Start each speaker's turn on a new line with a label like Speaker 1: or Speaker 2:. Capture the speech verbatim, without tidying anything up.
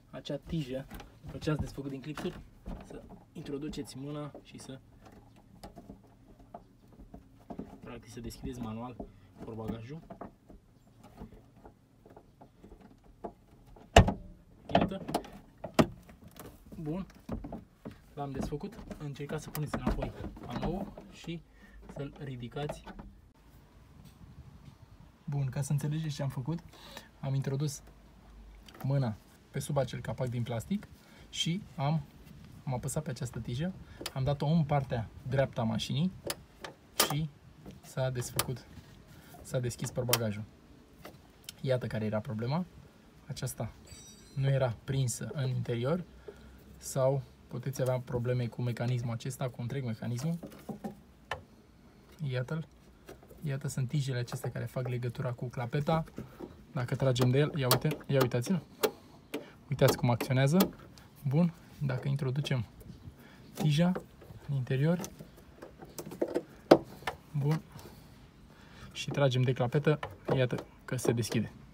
Speaker 1: acea tijă, după ce ați desfăcut din clipsuri, să introduceți mâna și să practic să deschideți manual portbagajul. Iată. Bun. L-am desfăcut. Încercați să puneți înapoi panoul și să-l ridicați. Bun, ca să înțelegeți ce am făcut, am introdus mâna pe sub acel capac din plastic și am, am apăsat pe această tijă, am dat-o în partea dreaptă a mașinii și s-a desfăcut, s-a deschis portbagajul. Iată care era problema. Aceasta nu era prinsă în interior sau puteți avea probleme cu mecanismul acesta, cu întreg mecanismul. Iată-l. Iată sunt tijele acestea care fac legătura cu clapeta. Dacă tragem de el, ia uite, ia uitați-l. Uitați cum acționează. Bun, dacă introducem tija în interior, bun, și tragem de clapetă, iată că se deschide.